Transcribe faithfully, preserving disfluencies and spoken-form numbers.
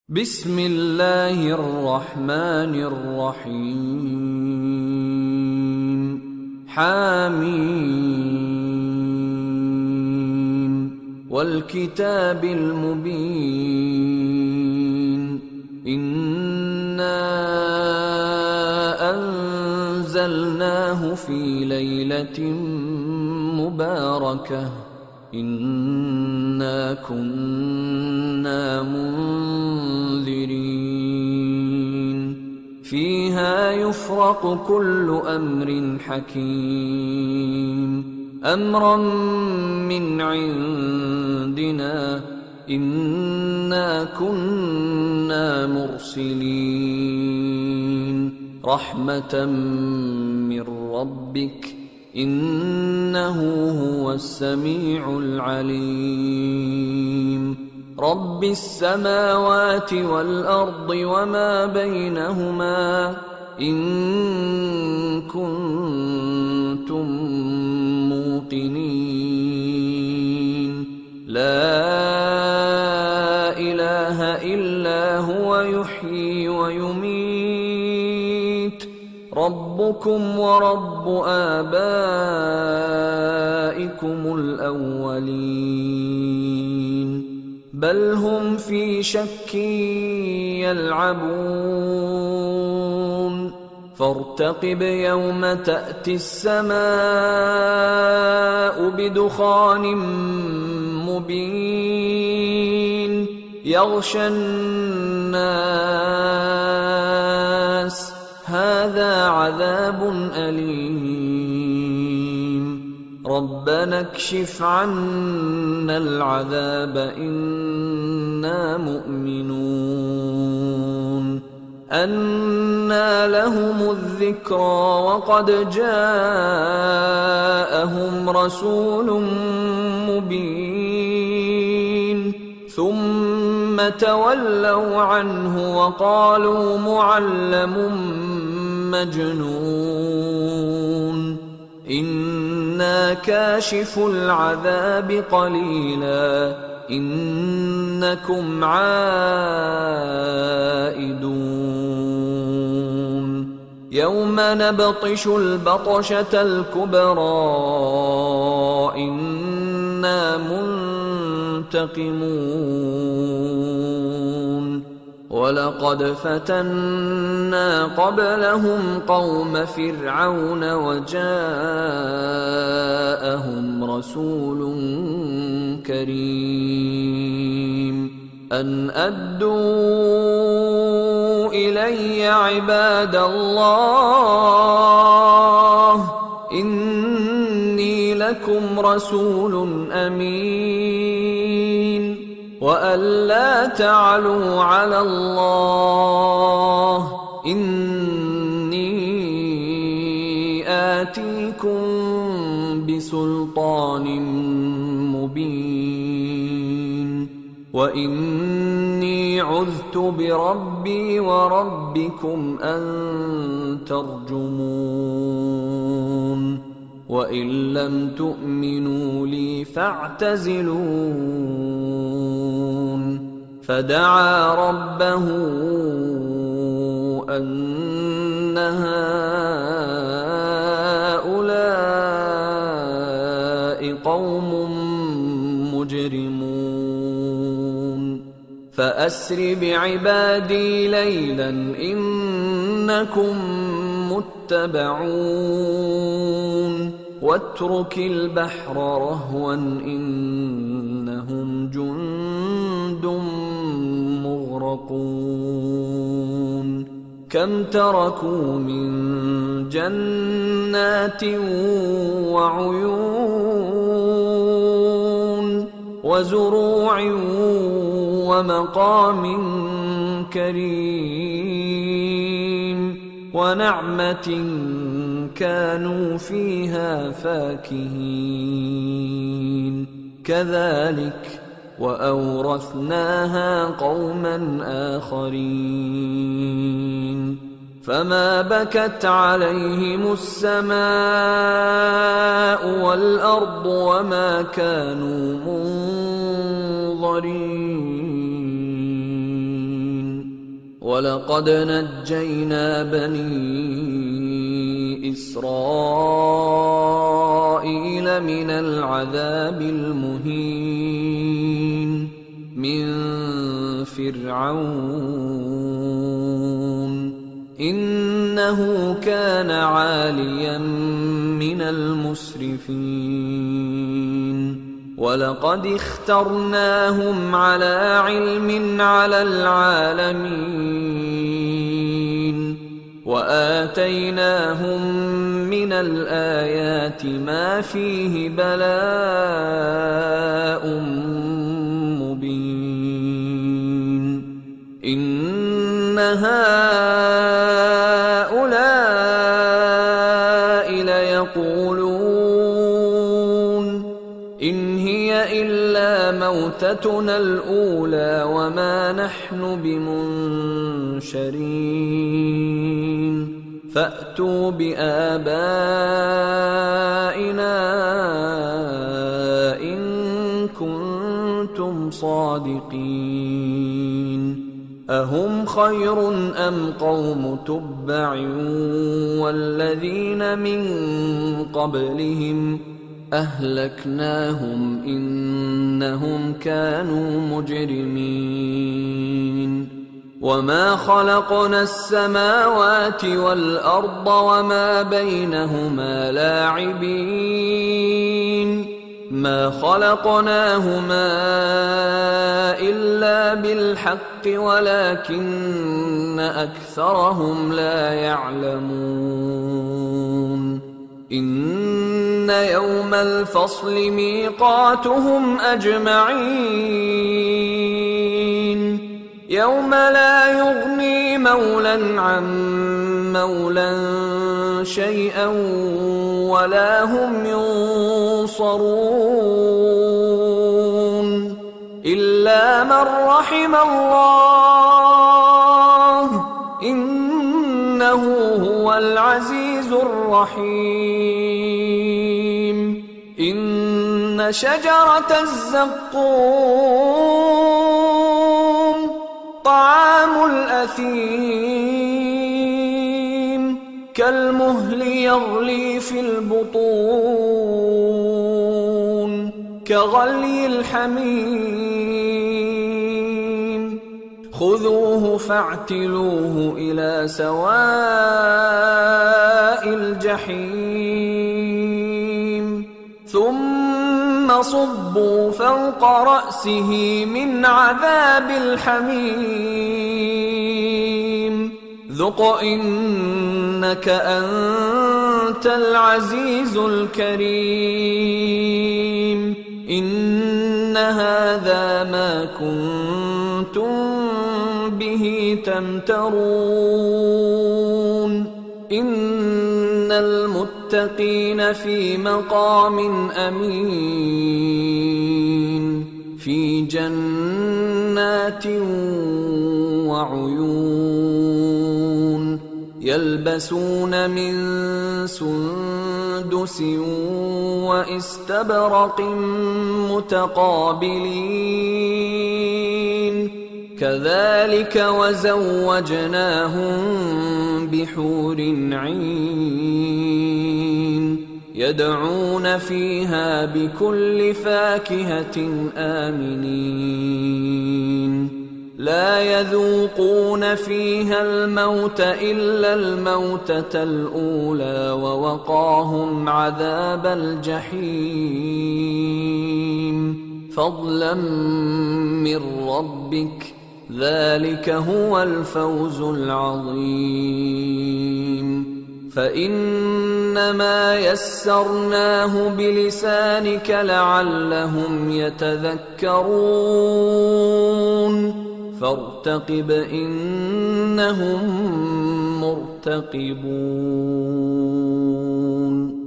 بسم الله الرحمن الرحيم حميم والكتاب المبين إنا أنزلناه في ليلة مباركة إنا كنا منذرين فيها يفرق كل أمر حكيم أمرا من عندنا إنا كنا مرسلين رحمة من ربك إنه هو السميع العليم رب السماوات والأرض وما بينهما إن كنتم موقنين لا إله إلا هو يحيي ويميت ربكم ورب آبائكم الأولين بل هم في شك يلعبون فارتقب يوم تأتي السماء بدخان مبين يغشى الناس هذا عذاب أليم ربنا اكشف عنا العذاب إنا مؤمنون أنى لهم الذكرى وقد جاءهم رسول مبين ثم تولوا عنه وقالوا معلم مجنون إنا كاشف العذاب قليلا إنكم عائدون يوم نبطش البطشة الكبرى إنا منتقمون ولقد فتنا قبلهم قوم فرعون وجاءهم رسول كريم أن أدوا إلي عباد الله إني لكم رسول أمين وأن لا تعلوا على الله إني آتيكم بسلطان مبين وإني عذت بربي وربكم أن ترجمون وإن لم تؤمنوا لي فاعتزلون فدعا ربه أن هؤلاء قوم مجرمون فأسر بعبادي ليلا إنكم متبعون واترك البحر رهوا إنهم جند مغرقون كم تركوا من جنات وعيون وزروع ومقام كريم ونعمة كانوا فيها فاكهين كذلك وأورثناها قوما آخرين فما بكت عليهم السماء والأرض وما كانوا منظرين ولقد نجينا بني إسرائيل من العذاب المهين من فرعون إنه كان عاليا من المسرفين ولقد اخترناهم على علم على العالمين وآتيناهم من الآيات ما فيه بلاء مبين إن هؤلاء ليقولون إن هي إلا موتتنا الأولى وما نحن بمنشرين فأتوا بآبائنا إن كنتم صادقين أهم خير أم قوم تبع والذين من قبلهم أهلكناهم إنهم كانوا مجرمين وما خلقنا السماوات والأرض وما بينهما لاعبين ما خلقناهما إلا بالحق ولكن أكثرهم لا يعلمون إن يوم الفصل ميقاتهم أجمعين يوم لا يغني مولى عن مولى شيئا ولا هم ينصرون إلا من رحم الله إنه هو العزيز الرحيم إن شجرة الزقوم طعام الأثيم كالمهل يغلي في البطون كغلي الحميم خذوه فاعتلوه إلى سواء الجحيم ثم صبوا فوق رأسه من عذاب الحميم ذق إنك أنت العزيز الكريم إن هذا ما كنتم به تمترون إن المتقين في مقام أمين في جنات وعيون يلبسون من سندس واستبرق متقابلين كذلك وزوجناهم بحور عين يدعون فيها بكل فاكهة آمنين لا يذوقون فيها الموت إلا الموتة الأولى ووقاهم عذاب الجحيم فضلا من ربك ذلك هو الفوز العظيم فإنما يسرناه بلسانك لعلهم يتذكرون فارتقب إنهم مرتقبون